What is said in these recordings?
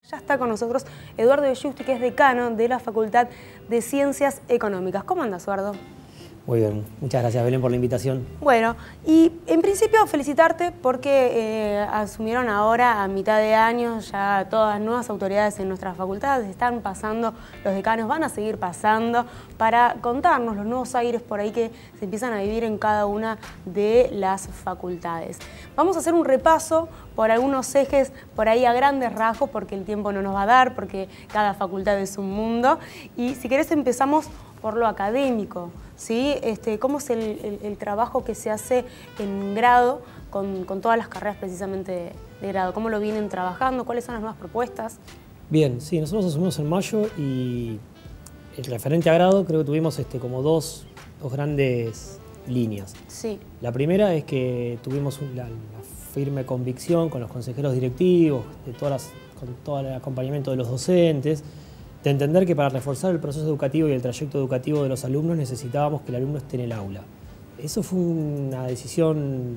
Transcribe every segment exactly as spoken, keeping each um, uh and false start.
Ya está con nosotros Eduardo De Giusti, que es decano de la Facultad de Ciencias Económicas. ¿Cómo andas, Eduardo? Muy bien, muchas gracias, Belén, por la invitación. Bueno, y en principio felicitarte porque eh, asumieron ahora a mitad de año ya todas las nuevas autoridades en nuestras facultades, están pasando, los decanos van a seguir pasando para contarnos los nuevos aires por ahí que se empiezan a vivir en cada una de las facultades. Vamos a hacer un repaso por algunos ejes por ahí a grandes rasgos porque el tiempo no nos va a dar, porque cada facultad es un mundo. Y si querés empezamos por lo académico, ¿sí? Este, ¿Cómo es el, el, el trabajo que se hace en grado con, con todas las carreras precisamente de, de grado? ¿Cómo lo vienen trabajando? ¿Cuáles son las nuevas propuestas? Bien, sí, nosotros asumimos en mayo y el referente a grado creo que tuvimos este, como dos, dos grandes líneas. Sí. La primera es que tuvimos un, la, la firme convicción con los consejeros directivos, de todas las, con todo el acompañamiento de los docentes, de entender que para reforzar el proceso educativo y el trayecto educativo de los alumnos necesitábamos que el alumno esté en el aula. Eso fue una decisión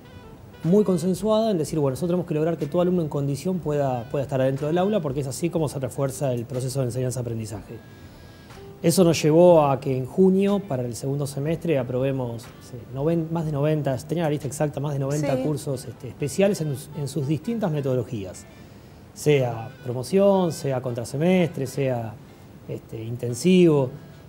muy consensuada en decir, bueno, nosotros tenemos que lograr que todo alumno en condición pueda, pueda estar adentro del aula porque es así como se refuerza el proceso de enseñanza-aprendizaje. Eso nos llevó a que en junio, para el segundo semestre, aprobemos sí, noven, más de noventa, tenía la lista exacta, más de noventa sí. cursos este, especiales en, en sus distintas metodologías. Sea promoción, sea contrasemestre, sea este, intensivo.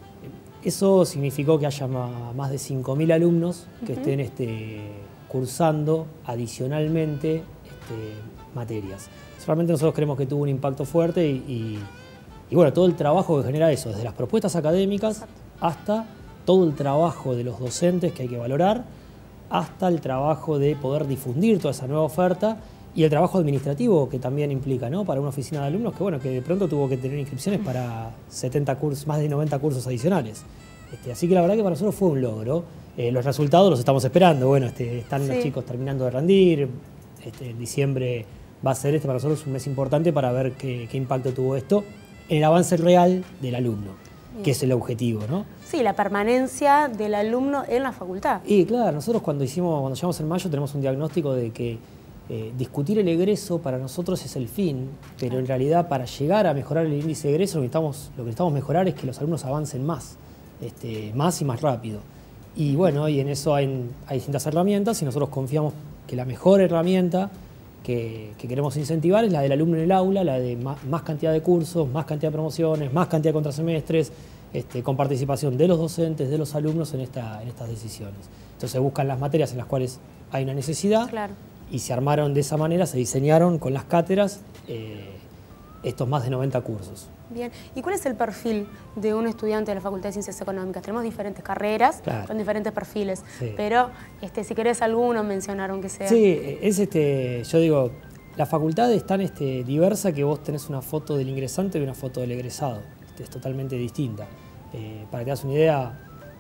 Eso significó que haya más de cinco mil alumnos que uh-huh. estén este, cursando adicionalmente este, materias. Realmente nosotros creemos que tuvo un impacto fuerte y, y, y bueno, todo el trabajo que genera eso, desde las propuestas académicas hasta todo el trabajo de los docentes que hay que valorar, hasta el trabajo de poder difundir toda esa nueva oferta y el trabajo administrativo que también implica, ¿no? Para una oficina de alumnos que, bueno, que de pronto tuvo que tener inscripciones para setenta cursos, más de noventa cursos adicionales. Este, así que la verdad que para nosotros fue un logro. Eh, los resultados los estamos esperando. Bueno, este, están sí. los chicos terminando de rendir. Este, en diciembre va a ser este para nosotros un mes importante para ver qué, qué impacto tuvo esto en el avance real del alumno, Bien. que es el objetivo, ¿no? Sí, la permanencia del alumno en la facultad. Y claro, nosotros cuando hicimos, cuando llegamos en mayo tenemos un diagnóstico de que Eh, discutir el egreso para nosotros es el fin, pero en realidad para llegar a mejorar el índice de egreso lo que necesitamos, lo que necesitamos mejorar es que los alumnos avancen más, este, más y más rápido. Y bueno, y en eso hay, hay distintas herramientas y nosotros confiamos que la mejor herramienta que, que queremos incentivar es la del alumno en el aula, la de más, más cantidad de cursos, más cantidad de promociones, más cantidad de contrasemestres, este, con participación de los docentes, de los alumnos en, esta, en estas decisiones. Entonces buscan las materias en las cuales hay una necesidad. Claro. Y se armaron de esa manera, se diseñaron con las cátedras eh, estos más de noventa cursos. Bien, ¿y cuál es el perfil de un estudiante de la Facultad de Ciencias Económicas? Tenemos diferentes carreras, claro. con diferentes perfiles, sí. pero este, si querés alguno mencionar aunque sea. Sí, es este, yo digo, la facultad es tan este, diversa que vos tenés una foto del ingresante y una foto del egresado, este, es totalmente distinta. Eh, para que te das una idea,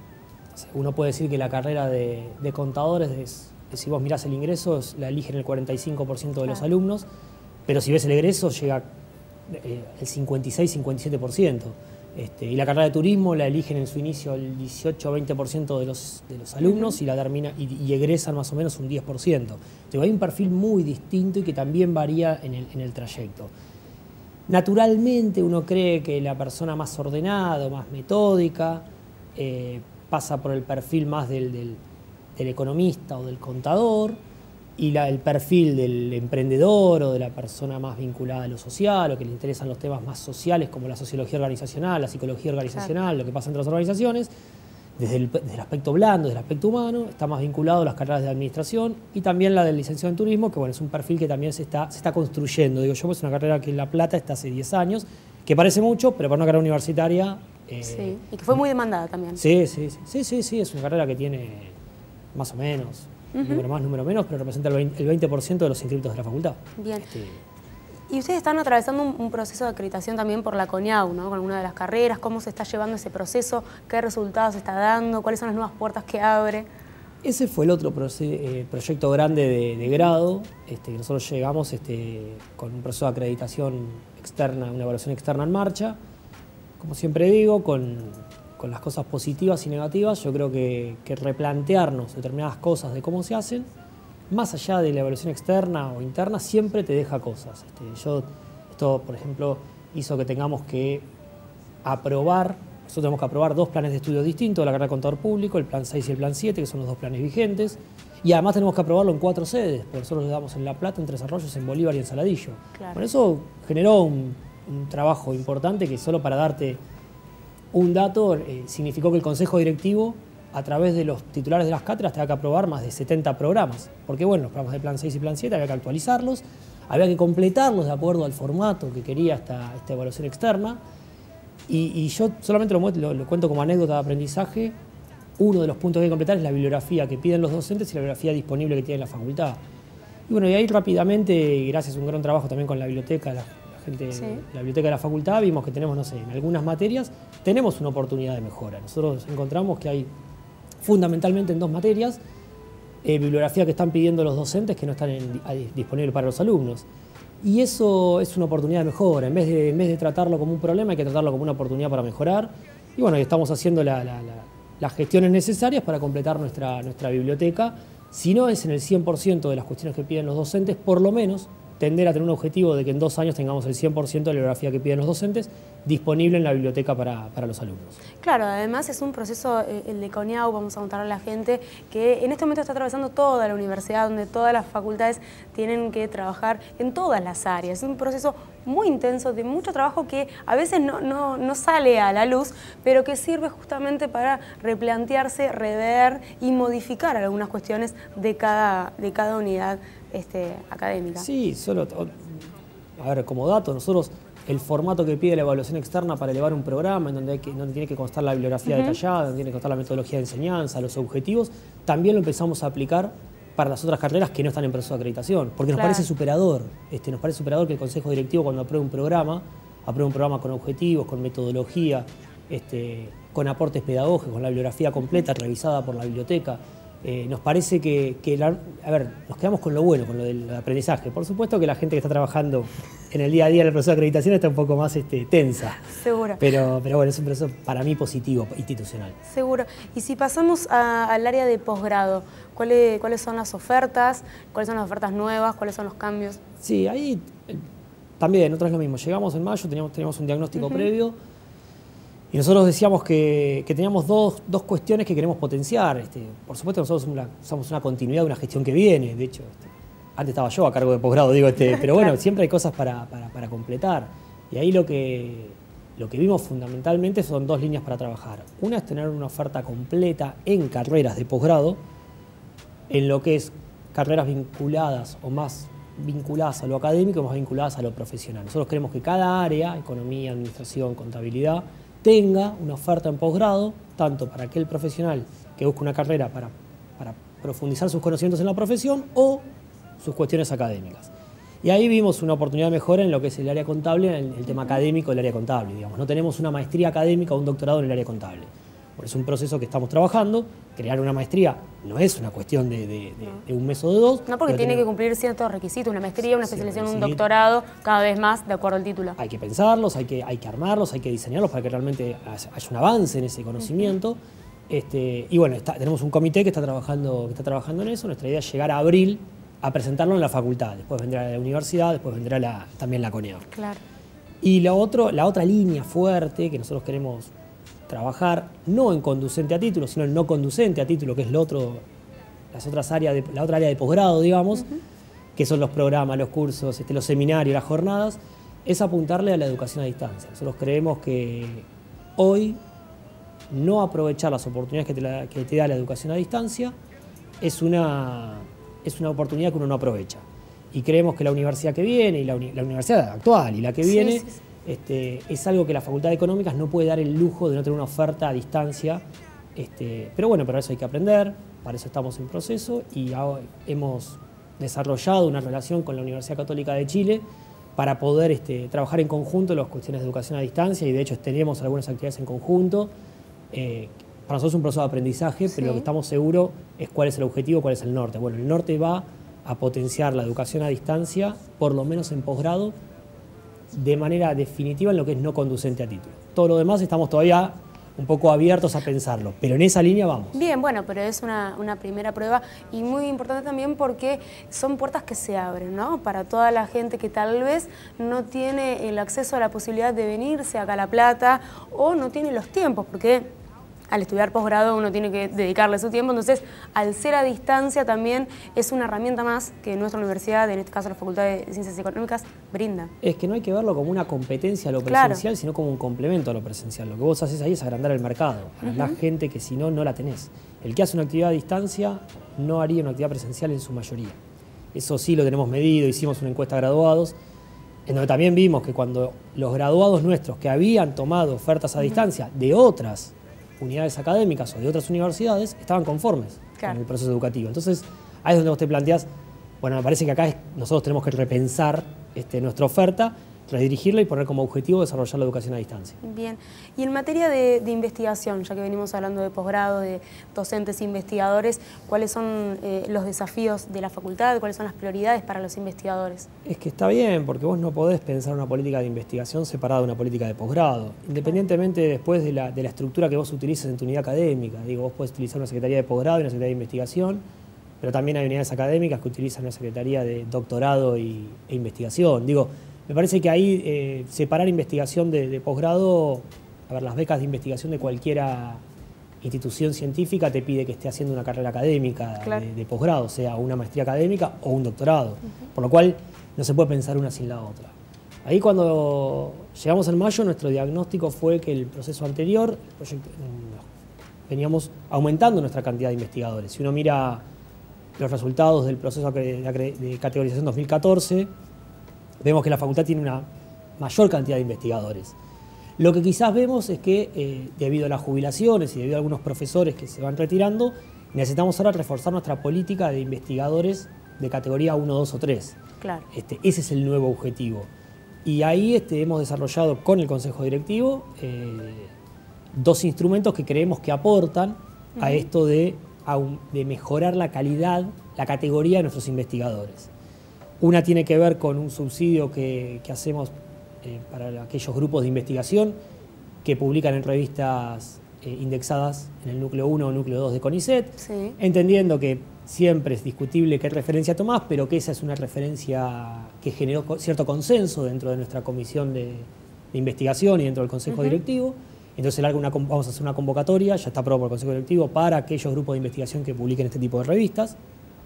uno puede decir que la carrera de, de contadores es... Si vos mirás el ingreso, la eligen el cuarenta y cinco por ciento de los claro. alumnos, pero si ves el egreso llega eh, el cincuenta y seis a cincuenta y siete por ciento. Este, y la carrera de turismo la eligen en su inicio el dieciocho a veinte por ciento de los, de los alumnos uh-huh. y, la termina, y, y egresan más o menos un diez por ciento. Entonces, hay un perfil muy distinto y que también varía en el, en el trayecto. Naturalmente uno cree que la persona más ordenada, más metódica, eh, pasa por el perfil más del... del del economista o del contador, y la, el perfil del emprendedor o de la persona más vinculada a lo social o que le interesan los temas más sociales como la sociología organizacional, la psicología organizacional, claro. lo que pasa entre las organizaciones, desde el, desde el aspecto blando, desde el aspecto humano, está más vinculado a las carreras de administración y también la del licenciado en turismo, que bueno, es un perfil que también se está, se está construyendo. Digo yo, es una carrera que en La Plata está hace diez años, que parece mucho, pero para una carrera universitaria... Eh, sí, y que fue muy demandada también. Sí, sí, sí, sí, sí, sí, es una carrera que tiene... más o menos, uh-huh. número más, número menos, pero representa el veinte por ciento de los inscritos de la facultad. Bien. Este... Y ustedes están atravesando un, un proceso de acreditación también por la CONIAU, ¿no? Con alguna de las carreras, ¿cómo se está llevando ese proceso? ¿Qué resultados está dando? ¿Cuáles son las nuevas puertas que abre? Ese fue el otro eh, proyecto grande de, de grado, este, que nosotros llegamos este, con un proceso de acreditación externa, una evaluación externa en marcha, como siempre digo, con... con las cosas positivas y negativas, yo creo que, que replantearnos determinadas cosas de cómo se hacen, más allá de la evaluación externa o interna, siempre te deja cosas. Este, yo Esto, por ejemplo, hizo que tengamos que aprobar, nosotros tenemos que aprobar dos planes de estudios distintos de la carrera de Contador Público, el plan seis y el plan siete, que son los dos planes vigentes, y además tenemos que aprobarlo en cuatro sedes, porque nosotros le damos en La Plata, en Tres Arroyos, en Bolívar y en Saladillo. Claro. Bueno, eso generó un, un trabajo importante que, solo para darte un dato, eh, significó que el Consejo Directivo, a través de los titulares de las cátedras, tenía que aprobar más de setenta programas, porque bueno, los programas de plan seis y plan siete había que actualizarlos, había que completarlos de acuerdo al formato que quería esta, esta evaluación externa. Y, y yo solamente lo, lo, lo cuento como anécdota de aprendizaje. Uno de los puntos que hay que completar es la bibliografía que piden los docentes y la bibliografía disponible que tiene la facultad. Y bueno, y ahí rápidamente, gracias a un gran trabajo también con la biblioteca, la, la gente sí. de la biblioteca de la facultad, vimos que tenemos, no sé, en algunas materias tenemos una oportunidad de mejora. Nosotros encontramos que hay fundamentalmente en dos materias eh, bibliografía que están pidiendo los docentes que no están en, a, disponible para los alumnos. Y eso es una oportunidad de mejora. En vez de, en vez de tratarlo como un problema, hay que tratarlo como una oportunidad para mejorar. Y bueno, estamos haciendo la, la, la, las gestiones necesarias para completar nuestra, nuestra biblioteca. Si no es en el cien por ciento de las cuestiones que piden los docentes, por lo menos tender a tener un objetivo de que en dos años tengamos el cien por ciento de la bibliografía que piden los docentes disponible en la biblioteca para, para los alumnos. Claro, además es un proceso, eh, el de CONIAU, vamos a contarle a la gente, que en este momento está atravesando toda la universidad, donde todas las facultades tienen que trabajar en todas las áreas. Es un proceso muy intenso, de mucho trabajo que a veces no, no, no sale a la luz, pero que sirve justamente para replantearse, rever y modificar algunas cuestiones de cada, de cada unidad este, académica. Sí, solo, a ver, como dato, nosotros el formato que pide la evaluación externa para elevar un programa, en donde, hay que, donde tiene que constar la bibliografía uh-huh. detallada, donde tiene que constar la metodología de enseñanza, los objetivos, también lo empezamos a aplicar para las otras carreras que no están en proceso de acreditación, porque nos claro. parece superador, este, nos parece superador que el Consejo Directivo, cuando apruebe un programa, apruebe un programa con objetivos, con metodología, este, con aportes pedagógicos, con la bibliografía completa, revisada por la biblioteca. Eh, nos parece que, que la, a ver, nos quedamos con lo bueno, con lo del aprendizaje. Por supuesto que la gente que está trabajando en el día a día en el proceso de acreditación está un poco más este, tensa. Seguro. Pero, pero bueno, es un proceso para mí positivo, institucional. Seguro. Y si pasamos a, al área de posgrado, ¿cuáles, ¿cuáles son las ofertas? ¿Cuáles son las ofertas nuevas? ¿Cuáles son los cambios? Sí, ahí eh, también, nosotros es lo mismo. Llegamos en mayo, teníamos, teníamos un diagnóstico uh-huh. previo. Y nosotros decíamos que, que teníamos dos, dos cuestiones que queremos potenciar. Este, por supuesto, nosotros somos una, somos una continuidad de una gestión que viene. De hecho, este, antes estaba yo a cargo de posgrado, digo, este, pero bueno, claro. siempre hay cosas para, para, para completar. Y ahí lo que, lo que vimos fundamentalmente son dos líneas para trabajar. Una es tener una oferta completa en carreras de posgrado, en lo que es carreras vinculadas o más vinculadas a lo académico y más vinculadas a lo profesional. Nosotros queremos que cada área, economía, administración, contabilidad, tenga una oferta en posgrado, tanto para aquel profesional que busca una carrera para, para profundizar sus conocimientos en la profesión o sus cuestiones académicas. Y ahí vimos una oportunidad de mejora en lo que es el área contable, en el tema académico del área contable, digamos. No tenemos una maestría académica o un doctorado en el área contable. Por eso es un proceso que estamos trabajando. Crear una maestría no es una cuestión de, de, de, de un mes o de dos. No, porque tiene tenemos... que cumplir ciertos requisitos, una maestría, una especialización, sí, un doctorado, cada vez más de acuerdo al título. Hay que pensarlos, hay que, hay que armarlos, hay que diseñarlos para que realmente haya un avance en ese conocimiento. Uh-huh. este, y bueno, está, tenemos un comité que está, trabajando, que está trabajando en eso. Nuestra idea es llegar a abril a presentarlo en la facultad. Después vendrá la universidad, después vendrá la, también la CONIAU. Claro. Y la, otro, la otra línea fuerte que nosotros queremos trabajar, no en conducente a título, sino en no conducente a título, que es lo otro, las otras áreas de, la otra área de posgrado, digamos, uh-huh. que son los programas, los cursos, este, los seminarios, las jornadas, es apuntarle a la educación a distancia. Nosotros creemos que hoy no aprovechar las oportunidades que te, la, que te da la educación a distancia es una, es una oportunidad que uno no aprovecha. Y creemos que la universidad que viene, y la, uni, la universidad actual y la que viene, sí, sí, sí. Este, es algo que la Facultad de Económicas no puede dar el lujo de no tener una oferta a distancia. Este, pero bueno, para eso hay que aprender, para eso estamos en proceso y hemos desarrollado una relación con la Universidad Católica de Chile para poder este, trabajar en conjunto las cuestiones de educación a distancia y de hecho tenemos algunas actividades en conjunto. Eh, para nosotros es un proceso de aprendizaje, sí. pero lo que estamos seguros es cuál es el objetivo, cuál es el norte. Bueno, el norte va a potenciar la educación a distancia, por lo menos en posgrado, de manera definitiva en lo que es no conducente a título. Todo lo demás estamos todavía un poco abiertos a pensarlo, pero en esa línea vamos. Bien, bueno, pero es una, una primera prueba y muy importante también porque son puertas que se abren, ¿no? Para toda la gente que tal vez no tiene el acceso a la posibilidad de venirse acá a La Plata o no tiene los tiempos, porque al estudiar posgrado uno tiene que dedicarle su tiempo, entonces al ser a distancia también es una herramienta más que nuestra universidad, en este caso la Facultad de Ciencias Económicas, brinda. Es que no hay que verlo como una competencia a lo presencial, claro, sino como un complemento a lo presencial. Lo que vos haces ahí es agrandar el mercado, a uh-huh. la gente que si no, no la tenés. El que hace una actividad a distancia no haría una actividad presencial en su mayoría. Eso sí lo tenemos medido, hicimos una encuesta a graduados, en donde también vimos que cuando los graduados nuestros que habían tomado ofertas a uh-huh. distancia de otras unidades académicas o de otras universidades estaban conformes claro. con el proceso educativo. Entonces, ahí es donde vos te planteás, bueno, me parece que acá es, nosotros tenemos que repensar este, nuestra oferta, redirigirla y poner como objetivo desarrollar la educación a distancia. Bien, y en materia de, de investigación, ya que venimos hablando de posgrado, de docentes e investigadores, ¿cuáles son eh, los desafíos de la facultad? ¿Cuáles son las prioridades para los investigadores? Es que está bien, porque vos no podés pensar una política de investigación separada de una política de posgrado, independientemente después de la, de la estructura que vos utilices en tu unidad académica. Digo, vos podés utilizar una secretaría de posgrado y una secretaría de investigación, pero también hay unidades académicas que utilizan una secretaría de doctorado y, e investigación. Digo, me parece que ahí eh, separar investigación de, de posgrado, a ver, las becas de investigación de cualquier institución científica te pide que esté haciendo una carrera académica claro. de, de posgrado, sea una maestría académica o un doctorado, uh-huh. por lo cual no se puede pensar una sin la otra. Ahí cuando llegamos en mayo, nuestro diagnóstico fue que el proceso anterior, el proyecto, veníamos aumentando nuestra cantidad de investigadores. Si uno mira los resultados del proceso de, de categorización dos mil catorce, vemos que la facultad tiene una mayor cantidad de investigadores. Lo que quizás vemos es que, eh, debido a las jubilaciones y debido a algunos profesores que se van retirando, necesitamos ahora reforzar nuestra política de investigadores de categoría uno, dos o tres. Claro. Este, ese es el nuevo objetivo. Y ahí este, hemos desarrollado con el Consejo Directivo eh, dos instrumentos que creemos que aportan uh-huh. a esto de, a un, de mejorar la calidad, la categoría de nuestros investigadores. Una tiene que ver con un subsidio que, que hacemos eh, para aquellos grupos de investigación que publican en revistas eh, indexadas en el núcleo uno o núcleo dos de CONICET, sí. entendiendo que siempre es discutible qué referencia tomás, pero que esa es una referencia que generó cierto consenso dentro de nuestra comisión de, de investigación y dentro del Consejo uh-huh. Directivo. Entonces una, vamos a hacer una convocatoria, ya está aprobado por el Consejo Directivo, para aquellos grupos de investigación que publiquen este tipo de revistas.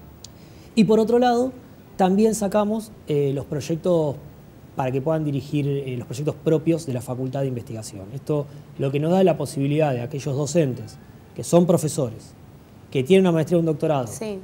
Y por otro lado, también sacamos eh, los proyectos para que puedan dirigir eh, los proyectos propios de la Facultad de Investigación. Esto lo que nos da la posibilidad de aquellos docentes que son profesores, que tienen una maestría o un doctorado, sí.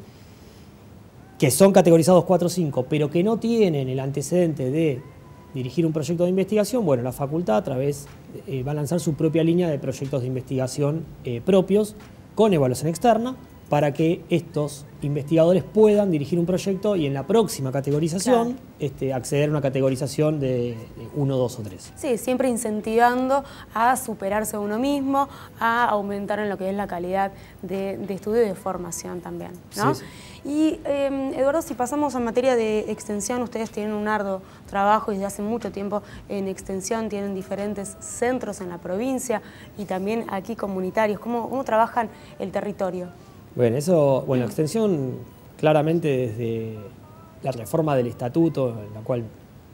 que son categorizados cuatro o cinco, pero que no tienen el antecedente de dirigir un proyecto de investigación, bueno, la facultad a través eh, va a lanzar su propia línea de proyectos de investigación eh, propios con evaluación externa, para que estos investigadores puedan dirigir un proyecto y en la próxima categorización claro. este, acceder a una categorización de uno, dos o tres. Sí, siempre incentivando a superarse a uno mismo, a aumentar en lo que es la calidad de, de estudio y de formación también, ¿no? Sí, sí. Y eh, Eduardo, si pasamos a materia de extensión, ustedes tienen un arduo trabajo desde hace mucho tiempo en extensión, tienen diferentes centros en la provincia y también aquí comunitarios. ¿Cómo, cómo trabajan el territorio? Bueno, eso, bueno, extensión claramente desde la reforma del estatuto, en la cual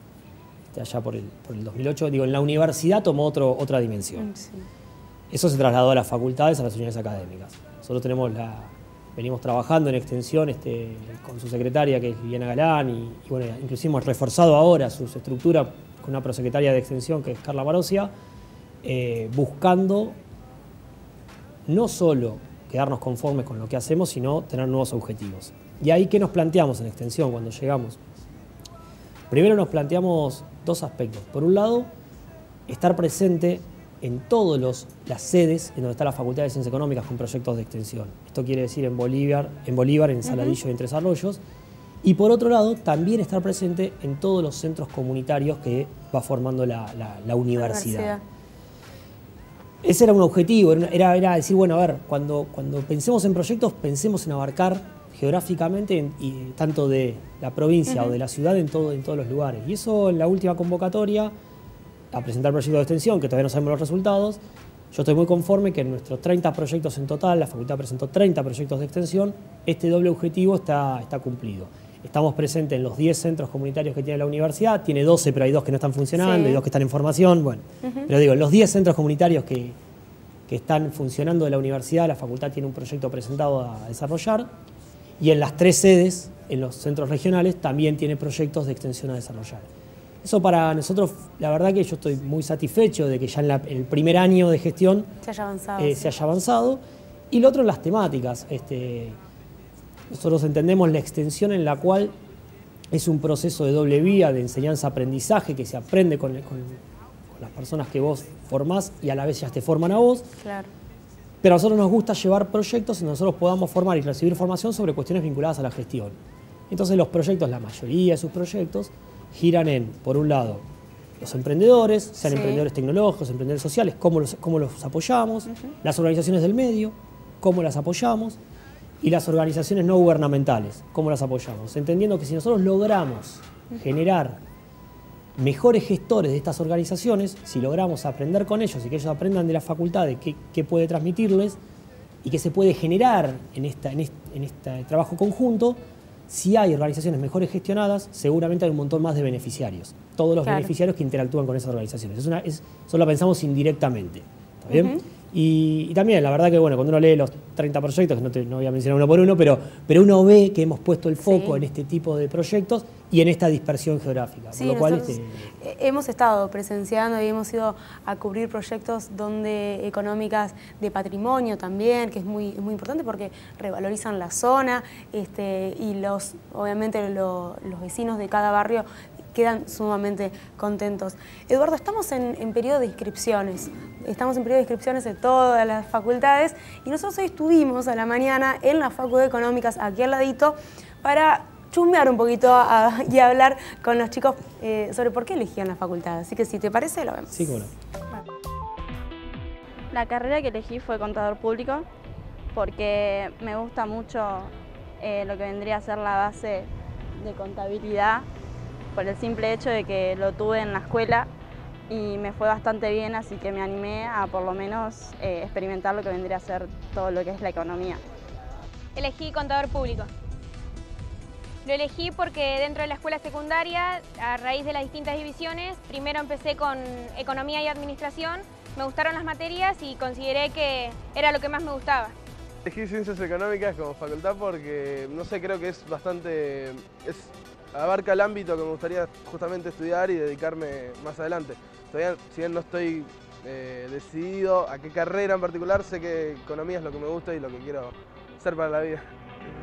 allá por el, por el dos mil ocho, digo, en la universidad tomó otro, otra dimensión. Sí. Eso se trasladó a las facultades, a las unidades académicas. Nosotros tenemos la, venimos trabajando en extensión este, con su secretaria, que es Liliana Galán, y, y bueno, inclusive hemos reforzado ahora su estructura con una prosecretaria de extensión, que es Carla Marosia, eh, buscando no solo quedarnos conformes con lo que hacemos, sino tener nuevos objetivos. Y ahí, ¿qué nos planteamos en extensión cuando llegamos? Primero nos planteamos dos aspectos. Por un lado, estar presente en todas las sedes en donde está la Facultad de Ciencias Económicas con proyectos de extensión. Esto quiere decir en Bolívar, en, Bolívar, en Saladillo uh-huh. y en Tres Arroyos. Y por otro lado, también estar presente en todos los centros comunitarios que va formando la, la, la universidad. La universidad. Ese era un objetivo, era, era decir, bueno, a ver, cuando, cuando pensemos en proyectos, pensemos en abarcar geográficamente en, y tanto de la provincia uh-huh. o de la ciudad en, todo, en todos los lugares. Y eso en la última convocatoria, a presentar proyectos de extensión, que todavía no sabemos los resultados, Yo estoy muy conforme que en nuestros treinta proyectos en total, la facultad presentó treinta proyectos de extensión, este doble objetivo está, está cumplido. Estamos presentes en los diez centros comunitarios que tiene la universidad, tiene doce, pero hay dos que no están funcionando sí. y dos que están en formación. Bueno, uh-huh. Pero digo, los diez centros comunitarios que, que están funcionando de la universidad, la facultad tiene un proyecto presentado a desarrollar, y en las tres sedes, en los centros regionales, también tiene proyectos de extensión a desarrollar. Eso para nosotros, la verdad que yo estoy muy satisfecho de que ya en, la, en el primer año de gestión se haya avanzado. Eh, sí. se haya avanzado. Y lo otro, las temáticas. Este, nosotros entendemos la extensión en la cual es un proceso de doble vía, de enseñanza-aprendizaje, que se aprende con, con, con las personas que vos formás y a la vez ya te forman a vos. Claro. Pero a nosotros nos gusta llevar proyectos donde nosotros podamos formar y recibir formación sobre cuestiones vinculadas a la gestión. Entonces los proyectos, la mayoría de sus proyectos, giran en, por un lado, los emprendedores, sean sí. emprendedores tecnológicos, emprendedores sociales, cómo los, cómo los apoyamos, uh-huh. las organizaciones del medio, cómo las apoyamos, y las organizaciones no gubernamentales, cómo las apoyamos. Entendiendo que si nosotros logramos uh-huh. generar mejores gestores de estas organizaciones, si logramos aprender con ellos y que ellos aprendan de la facultad de qué, qué puede transmitirles y qué se puede generar en, esta, en, este, en este trabajo conjunto, si hay organizaciones mejores gestionadas, seguramente hay un montón más de beneficiarios. Todos los claro. beneficiarios que interactúan con esas organizaciones. Es una, es, eso lo pensamos indirectamente. ¿Está bien? Uh-huh. y, y también, la verdad que bueno, cuando uno lee los treinta proyectos, que no, te, no voy a mencionar uno por uno, pero, pero uno ve que hemos puesto el foco sí. en este tipo de proyectos y en esta dispersión geográfica. Sí, por lo cual, este, hemos estado presenciando y hemos ido a cubrir proyectos donde económicas de patrimonio también, que es muy, muy importante porque revalorizan la zona este, y los, obviamente lo, los vecinos de cada barrio quedan sumamente contentos. Eduardo, estamos en, en periodo de inscripciones, estamos en periodo de inscripciones de todas las facultades y nosotros hoy estuvimos a la mañana en la Facultad de Económicas, aquí al ladito, para chusmear un poquito a, y hablar con los chicos eh, sobre por qué elegían la facultad. Así que si te parece, lo vemos. Sí, bueno. La carrera que elegí fue contador público porque me gusta mucho eh, lo que vendría a ser la base de contabilidad, por el simple hecho de que lo tuve en la escuela y me fue bastante bien, así que me animé a por lo menos eh, experimentar lo que vendría a ser todo lo que es la economía. Elegí contador público. Lo elegí porque dentro de la escuela secundaria, a raíz de las distintas divisiones, primero empecé con economía y administración, me gustaron las materias y consideré que era lo que más me gustaba. Elegí ciencias económicas como facultad porque, no sé, creo que es bastante, es, abarca el ámbito que me gustaría justamente estudiar y dedicarme más adelante. Todavía, si bien no estoy eh, decidido a qué carrera en particular, sé que economía es lo que me gusta y lo que quiero hacer para la vida.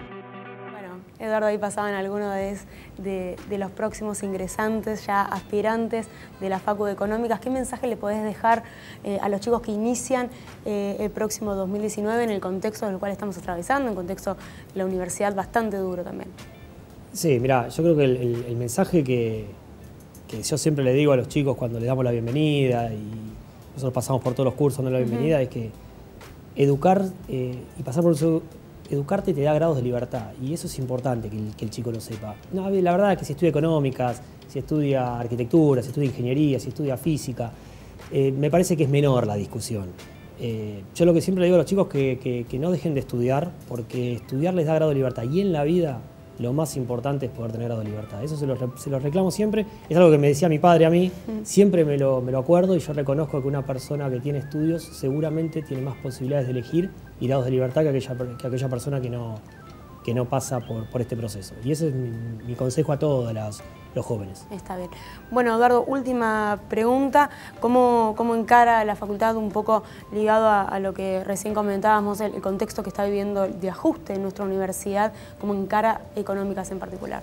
Eduardo, ahí pasaban algunos de, de, de los próximos ingresantes, ya aspirantes de la Facu de Económicas. ¿Qué mensaje le podés dejar eh, a los chicos que inician eh, el próximo dos mil diecinueve en el contexto en el cual estamos atravesando, en contexto de la universidad bastante duro también? Sí, mirá, yo creo que el, el, el mensaje que, que yo siempre le digo a los chicos cuando les damos la bienvenida, y nosotros pasamos por todos los cursos dando la bienvenida, uh-huh. es que educar eh, y pasar por eso... Educarte te da grados de libertad y eso es importante que el, que el chico lo sepa. No, la verdad es que si estudia económicas, si estudia arquitectura, si estudia ingeniería, si estudia física, eh, me parece que es menor la discusión. Eh, yo lo que siempre le digo a los chicos es que, que, que no dejen de estudiar, porque estudiar les da grado de libertad y en la vida lo más importante es poder tener grado de libertad. Eso se lo, se lo reclamo siempre, es algo que me decía mi padre a mí, siempre me lo, me lo acuerdo y yo reconozco que una persona que tiene estudios seguramente tiene más posibilidades de elegir y grados de libertad que aquella, que aquella persona que no, que no pasa por, por este proceso. Y ese es mi, mi consejo a todos las, los jóvenes. Está bien. Bueno, Eduardo, última pregunta. ¿Cómo, cómo encara la facultad un poco ligado a, a lo que recién comentábamos, el, el contexto que está viviendo de ajuste en nuestra universidad, cómo encara Económicas en particular?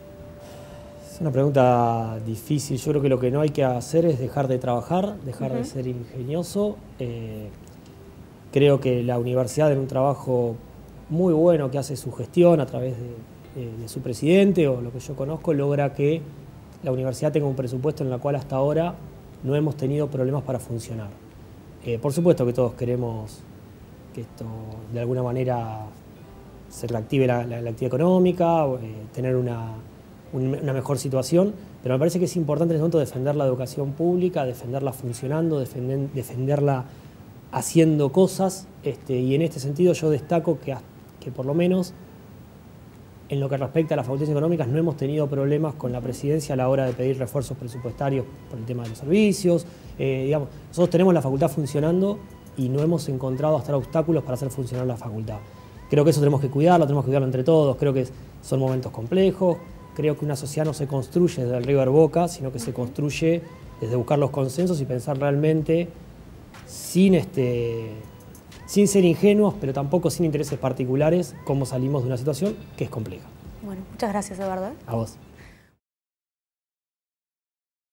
Es una pregunta difícil. Yo creo que lo que no hay que hacer es dejar de trabajar, dejar uh-huh. de ser ingenioso. Eh, creo que la universidad en un trabajo muy bueno que hace su gestión a través de, de, de su presidente o lo que yo conozco, logra que la universidad tenga un presupuesto en el cual hasta ahora no hemos tenido problemas para funcionar. Eh, por supuesto que todos queremos que esto de alguna manera se reactive la, la, la actividad económica, eh, tener una, un, una mejor situación, pero me parece que es importante en este momento defender la educación pública, defenderla funcionando, defender, defenderla haciendo cosas, este, y en este sentido yo destaco que, que por lo menos en lo que respecta a las facultades económicas no hemos tenido problemas con la presidencia a la hora de pedir refuerzos presupuestarios por el tema de los servicios. Eh, digamos, nosotros tenemos la facultad funcionando y no hemos encontrado hasta obstáculos para hacer funcionar la facultad. Creo que eso tenemos que cuidarlo, tenemos que cuidarlo entre todos, creo que son momentos complejos, creo que una sociedad no se construye desde el River Boca, sino que se construye desde buscar los consensos y pensar realmente sin, este, sin ser ingenuos, pero tampoco sin intereses particulares, cómo salimos de una situación que es compleja. Bueno, muchas gracias, Eduardo. A vos.